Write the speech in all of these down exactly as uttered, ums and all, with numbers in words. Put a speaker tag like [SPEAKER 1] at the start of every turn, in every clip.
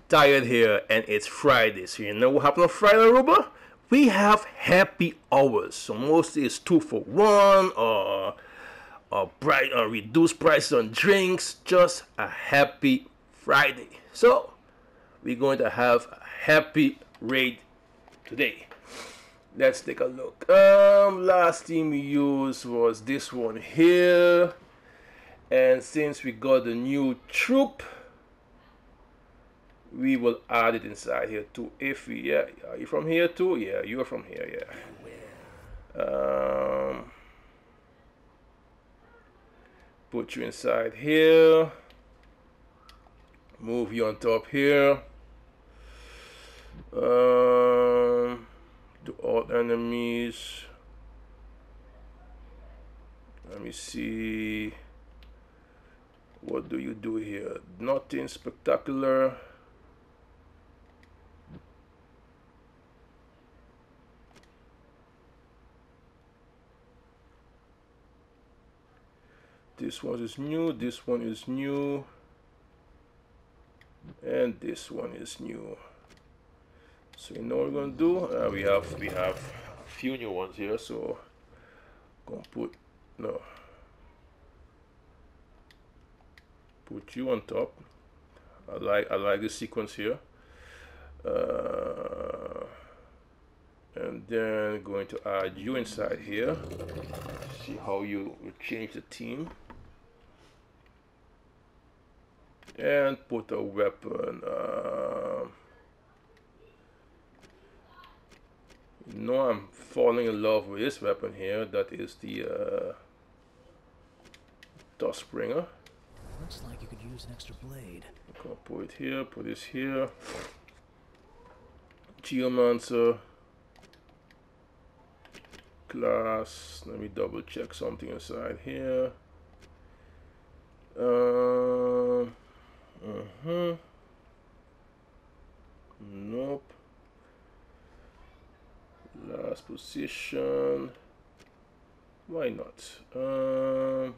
[SPEAKER 1] tired here, and it's Friday. So you know what happened on Friday, Aruba? We have happy hours. So mostly it's two for one or or bright or reduced prices on drinks. Just a happy Friday. So we're going to have a happy raid today. Let's take a look. Um, last team we used was this one here, and since we got the new troop, we will add it inside here too. If we, yeah, are you from here too? Yeah, you're from here. Yeah. Um, put you inside here. Move you on top here. Um. To all enemies. Let me see. What do you do here? Nothing spectacular. This one is new. This one is new. And this one is new. So you know what we're gonna do? Uh, we have we have a few new ones here, so gonna put no put you on top. I like I like the sequence here, uh, and then going to add you inside here. See how you, you change the team, and put a weapon. Uh, You know, I'm falling in love with this weapon here. That is the uh, Dustbringer.
[SPEAKER 2] Looks like you could use an extra blade.
[SPEAKER 1] I'm gonna put it here, put this here. Geomancer. Class. Let me double check something inside here. Uh, uh-huh. Nope. Last position. Why not? Um,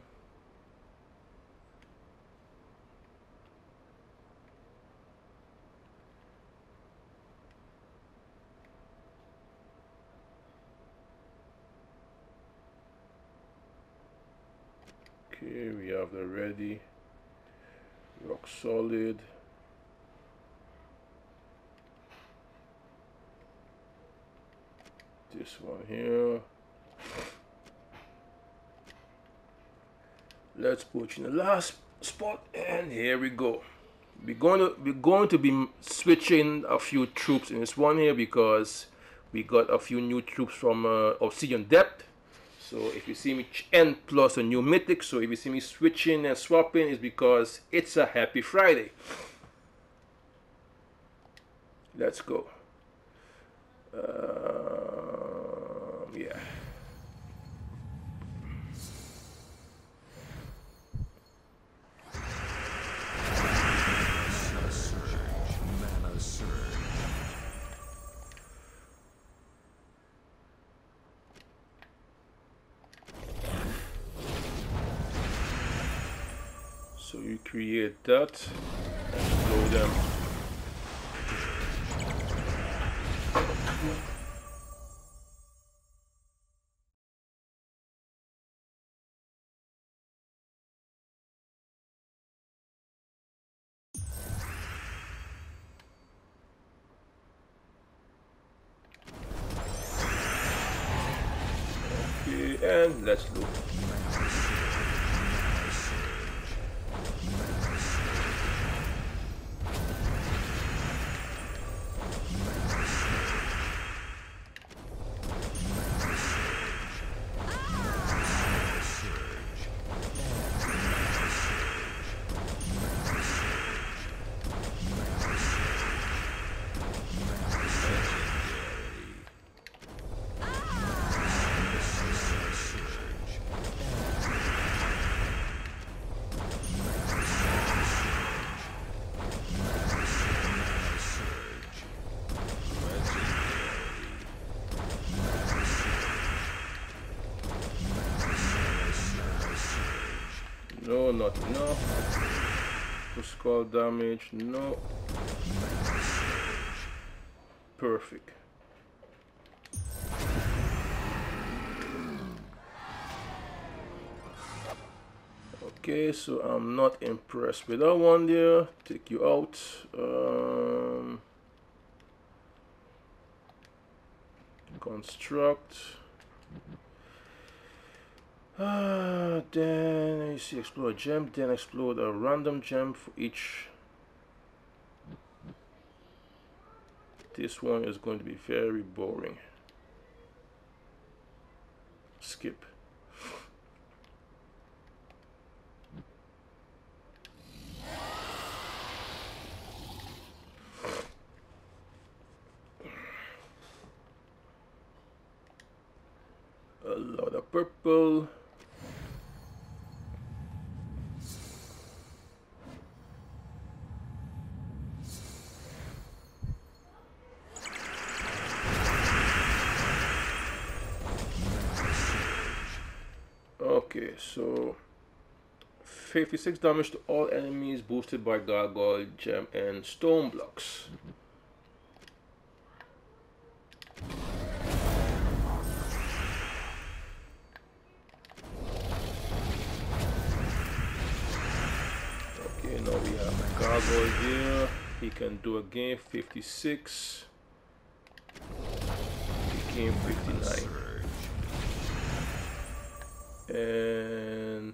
[SPEAKER 1] okay, we have the ready. Rock solid. This one here. Let's put you in the last spot, and here we go. We're going to we're going to be switching a few troops in this one here because we got a few new troops from uh, Obsidian Depth. So if you see me and plus a new mythic, so if you see me switching and swapping, it's because it's a happy Friday. Let's go. Um, yeah. So you create that and blow them. Okay, and let's look. No, not enough. To skull damage, no. Perfect. Okay, so I'm not impressed with that one there. Take you out. Um, construct. Uh, then you see explode a gem, then explode a random gem for each. This one is going to be very boring. Skip. A lot of purple. Okay, so fifty-six damage to all enemies boosted by gargoyle, gem, and stone blocks. Okay, now we have a gargoyle here. He can do again fifty-six. Became fifty-nine. And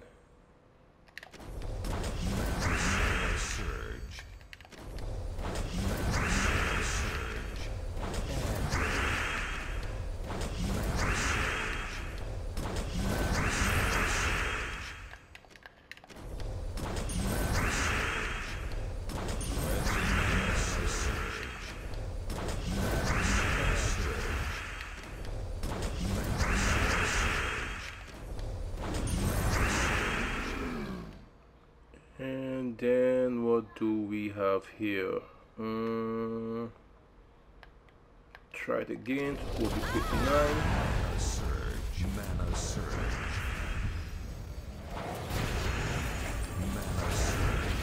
[SPEAKER 1] And then what do we have here? Um, try it again. Will be fifty-nine.
[SPEAKER 3] Mana surge, mana surge. Mana surge.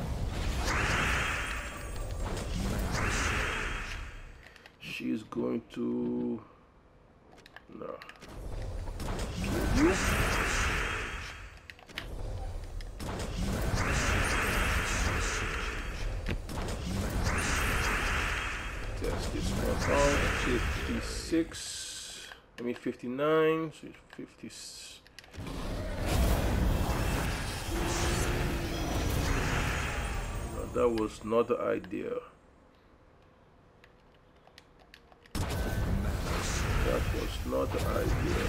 [SPEAKER 3] Mana surge.
[SPEAKER 1] She's going to no kill you. Test this one out. fifty-six. I mean fifty-nine. So it's fifty. No, that was not the idea. That was not the idea.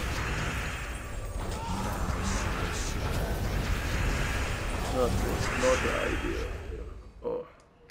[SPEAKER 1] That was not the idea. Oh.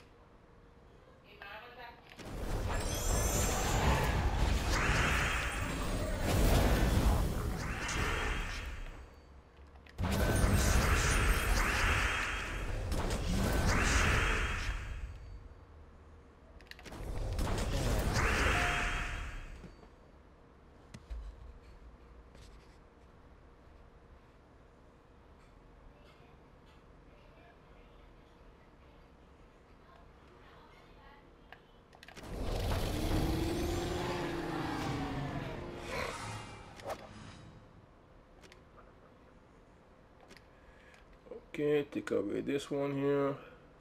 [SPEAKER 1] Okay, take away this one here.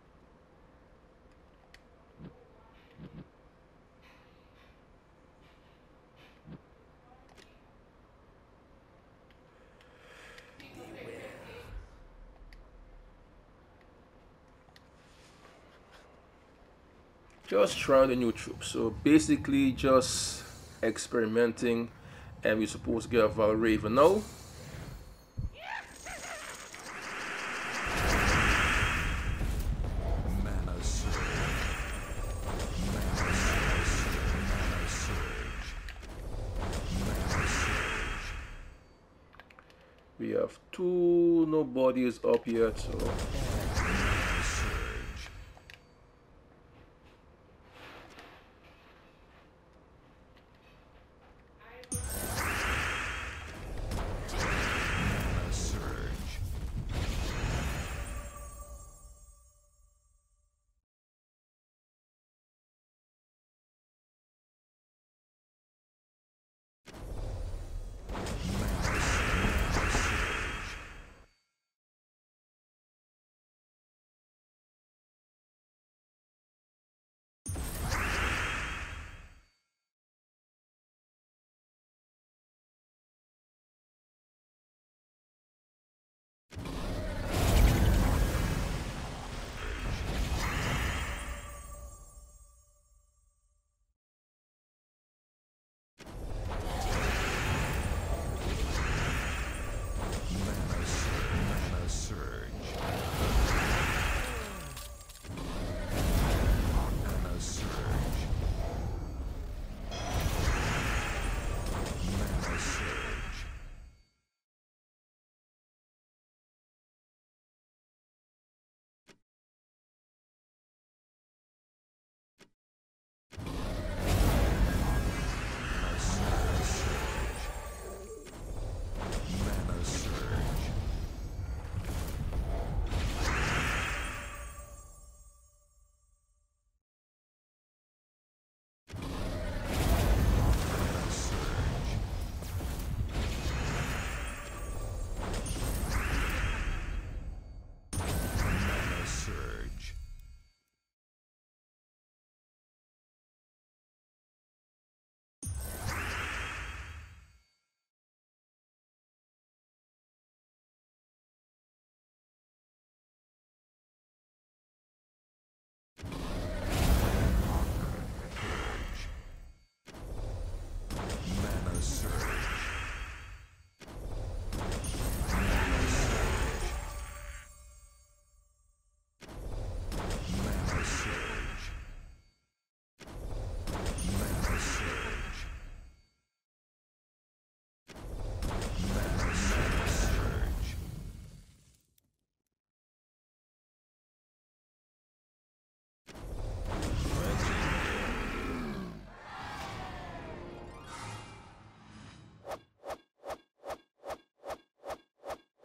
[SPEAKER 1] Just try the new troops. So basically just experimenting, and we're supposed to get a Valraven now. We have two, nobody is up yet, so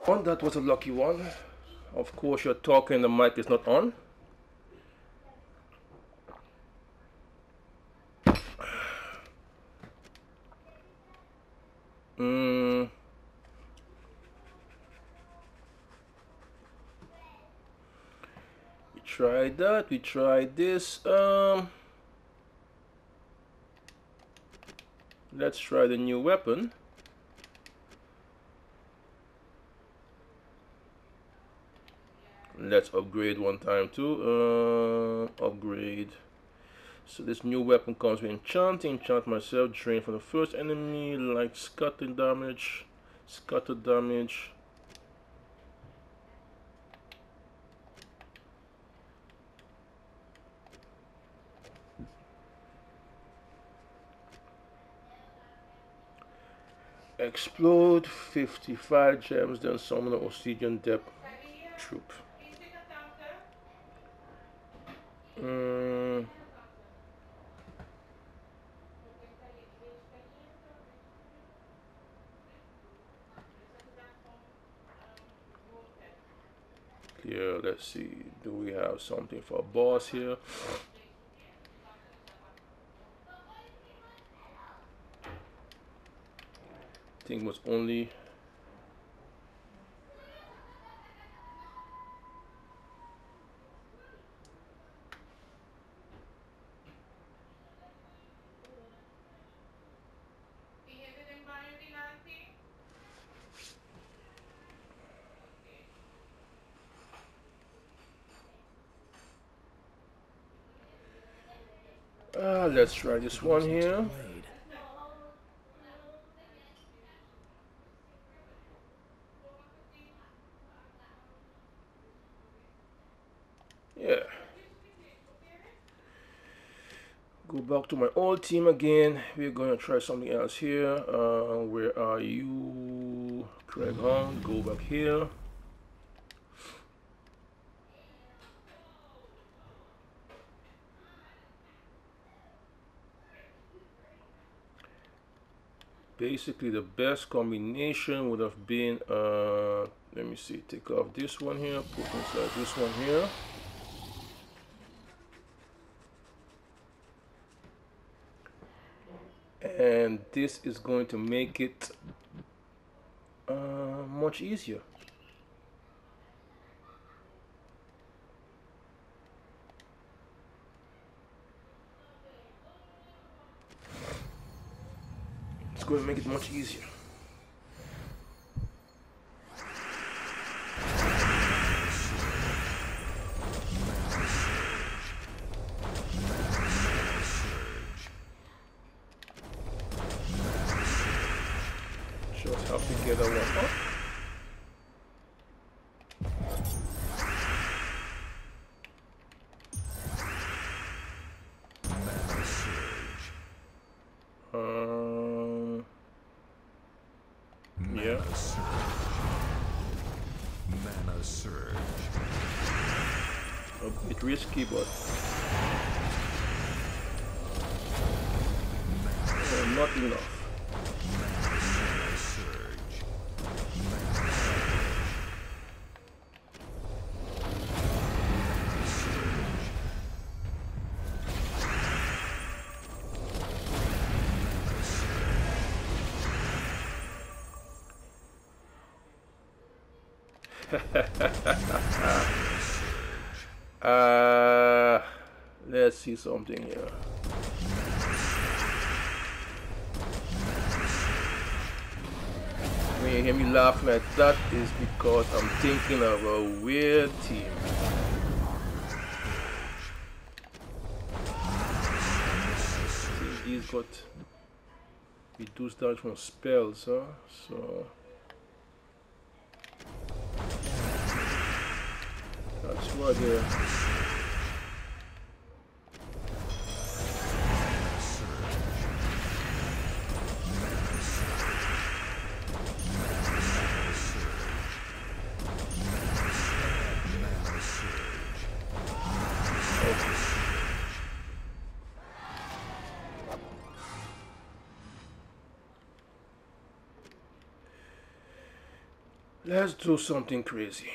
[SPEAKER 1] Oh, that was a lucky one. Of course, you're talking, the mic is not on. Mm. We tried that, we tried this. Um, let's try the new weapon. Let's upgrade one time too. Uh, upgrade. So this new weapon comes with enchant. Enchant myself. Drain from the first enemy. Like scatter damage. Scatter damage. Explode. fifty-five gems. Then summon an obsidian depth troop. Mm. Here, let's see. Do we have something for a boss here? I think it was only. Uh, let's try this one here. Yeah. Go back to my old team again. We're gonna try something else here. Uh, where are you? Craig Hunt. Go back here. Basically, the best combination would have been, uh, let me see, take off this one here, put inside this one here. And this is going to make it uh, much easier. It's going to make it much easier. Just have to get that one up. Um, yeah.
[SPEAKER 3] Mana surge.
[SPEAKER 1] A bit risky, but uh, not enough.
[SPEAKER 3] Mana surge.
[SPEAKER 1] uh, let's see something here. When you hear me laughing like that, is because I'm thinking of a weird team. See, he's got reduced damage from spells, huh? So that's why they're. Let's do something crazy.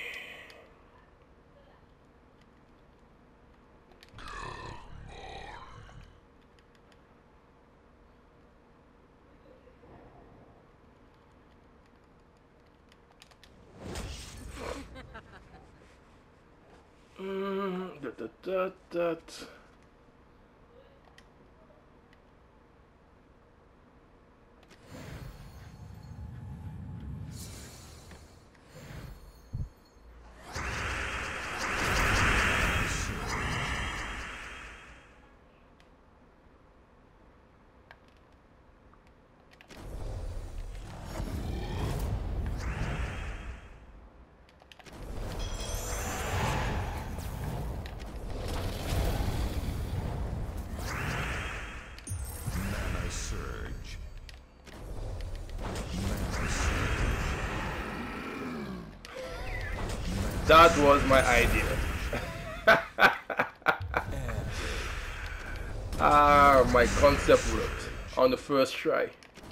[SPEAKER 1] Mm, that, that, that, that.
[SPEAKER 3] Mana surge.
[SPEAKER 1] That was my idea. Ah, my concept worked on the first try.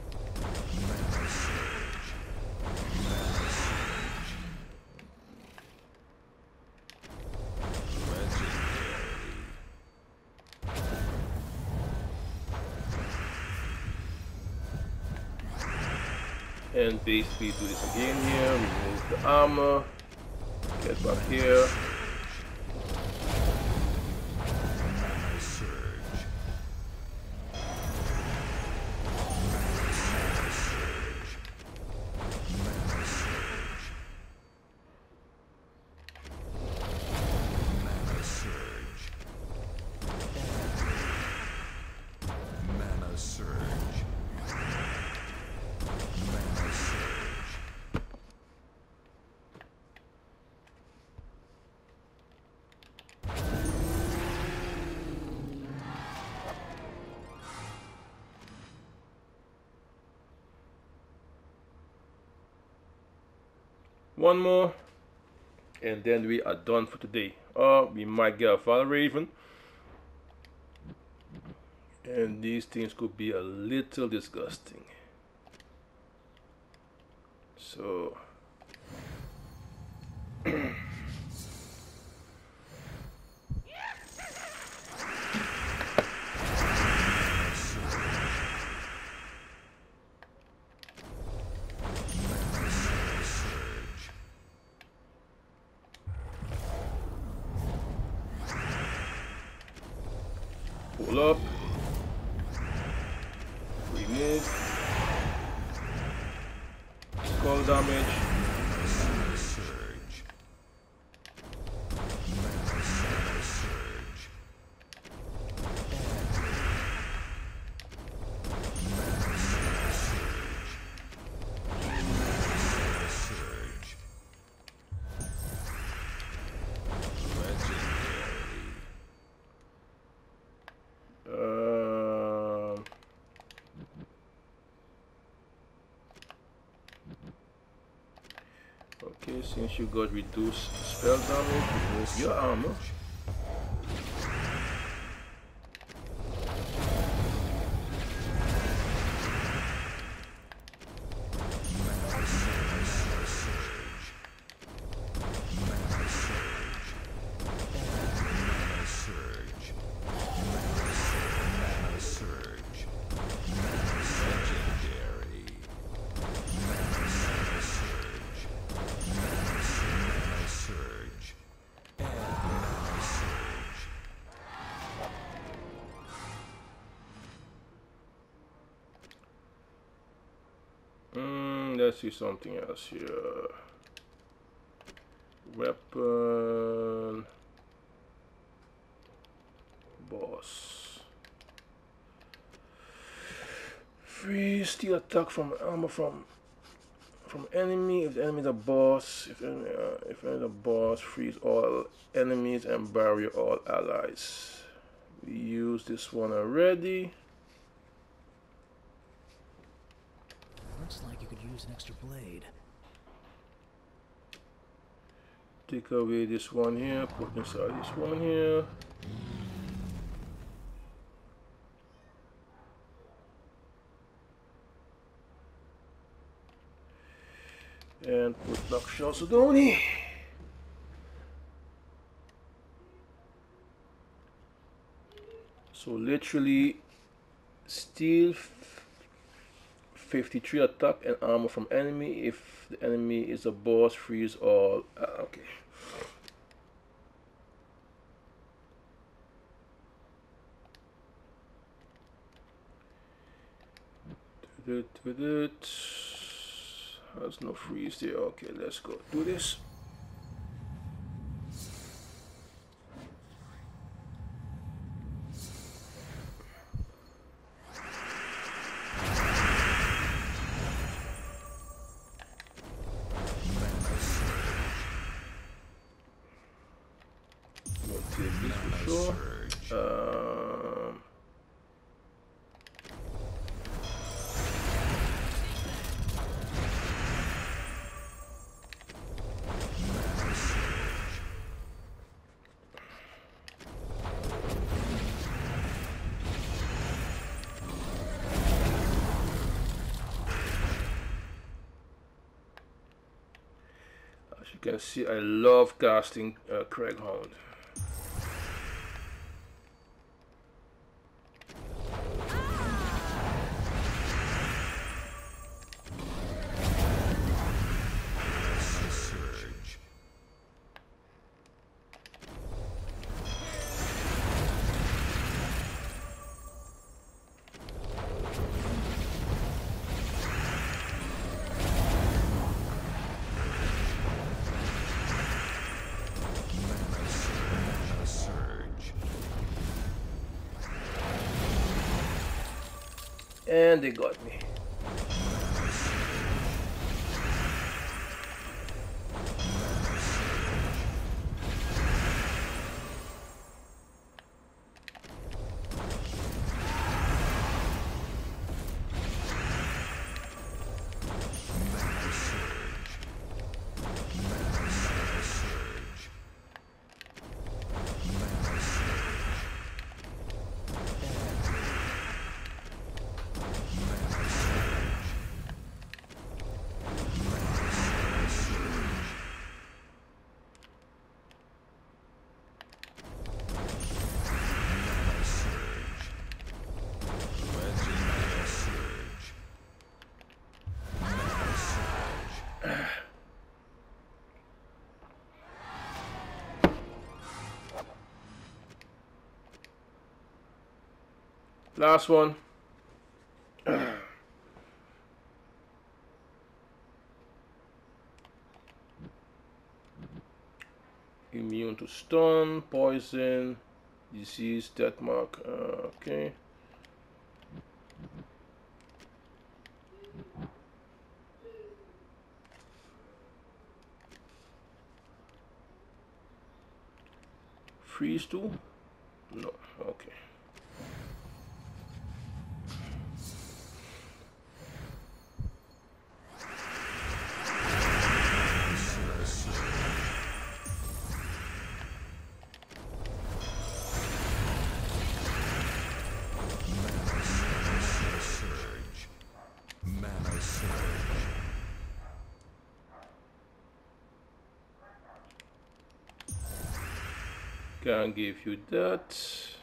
[SPEAKER 1] And basically do this again here, remove the armor, get back here.
[SPEAKER 3] Mana surge. Mana surge. Mana surge. Mana surge.
[SPEAKER 1] One more, and then we are done for today. Or we might get a Valraven. And these things could be a little disgusting. So pull up, remove, skull damage,
[SPEAKER 3] Mana surge. Mana surge. Mana surge. Legendary.
[SPEAKER 1] um, okay, since you got reduced spell damage, remove your armor.
[SPEAKER 3] Mana surge. Mana surge. Legendary. Mana surge. Mana surge. Mana surge.
[SPEAKER 1] Mm, let's see something else here. Weapon. Boss. Free steal attack from armor from from enemy. If the enemy is a boss, if enemy, uh, if enemy is a boss, freeze all enemies and barrier all allies. We used this one already.
[SPEAKER 2] Looks like you could use an extra blade.
[SPEAKER 1] Take away this one here, put inside this one here. And put Lakshya Sudoni. So literally steal fifty-three attack and armor from enemy. If the enemy is a boss, freeze all. Uh, okay. Do it, do it. There's no freeze there. Okay, let's go do this. Um, as you can see, I love casting uh, Craghound. And they got me. Last one. Immune to stun, poison, disease, death mark. Uh, okay. Freeze too? No. Okay. Can give you that.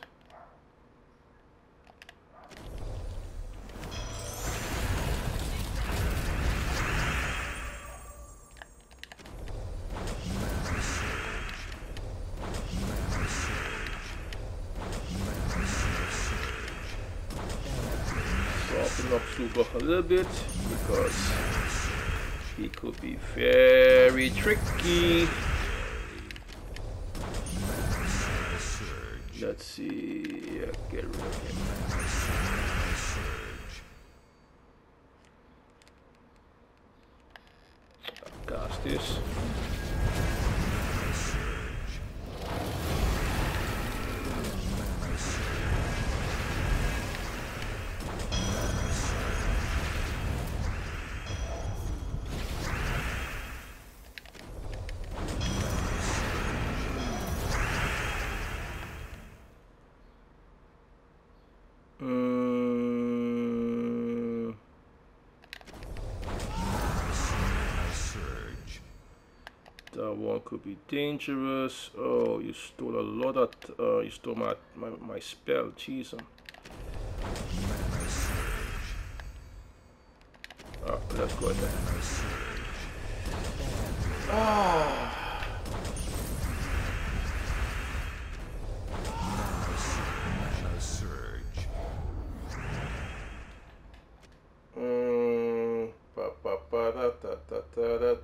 [SPEAKER 1] Soften up Super a little bit because he could be very tricky. Let's see, yeah, get rid of him. I'll cast this. Mm. That one could be dangerous. Oh, you stole a lot of, uh, you stole my, my, my spell, jeez. Oh, let's go ahead. Ah. Mm, pa, pa, pa, da, da, da, da, da.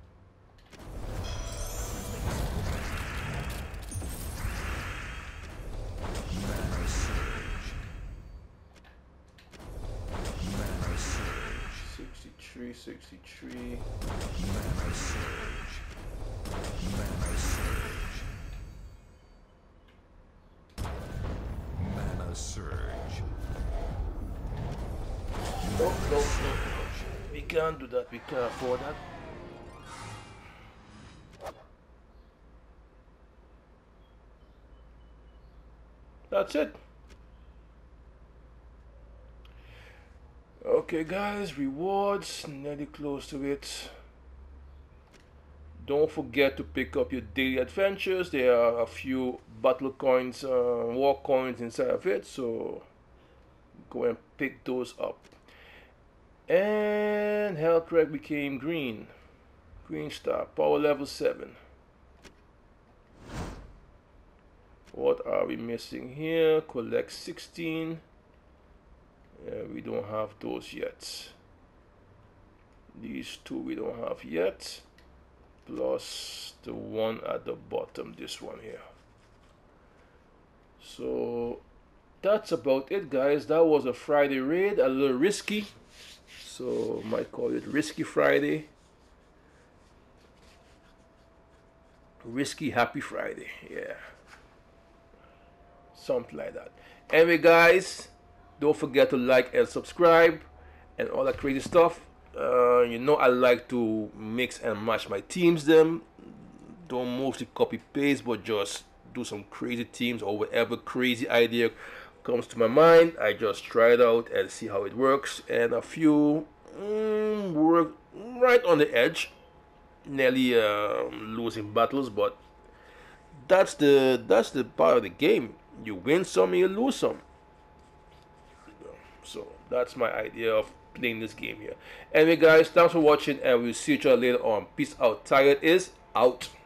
[SPEAKER 1] sixty-three, sixty-three.
[SPEAKER 3] Mana surge. Mana surge. Mana surge.
[SPEAKER 1] No, no, no. We can't do that. We can't afford that. That's it. Okay, guys, rewards, nearly close to it. Don't forget to pick up your daily adventures. There are a few battle coins, uh, war coins inside of it, so go and pick those up. And health reg became green. Green star, power level seven. What are we missing here? Collect sixteen. Yeah, we don't have those yet. These two we don't have yet. Plus the one at the bottom, this one here. So that's about it, guys. That was a Friday raid, a little risky. So might call it Risky Friday. Risky Happy Friday, yeah. Something like that. Anyway, guys, don't forget to like and subscribe and all that crazy stuff. Uh, you know I like to mix and match my teams them. Don't mostly copy paste, but just do some crazy teams or whatever crazy idea comes to my mind. I just try it out and see how it works. And a few mm, work right on the edge, nearly uh, losing battles, but that's the that's the part of the game. You win some, you lose some. So that's my idea of playing this game here. Anyway, guys, thanks for watching, and we'll see each other later on. Peace out. Tired is out.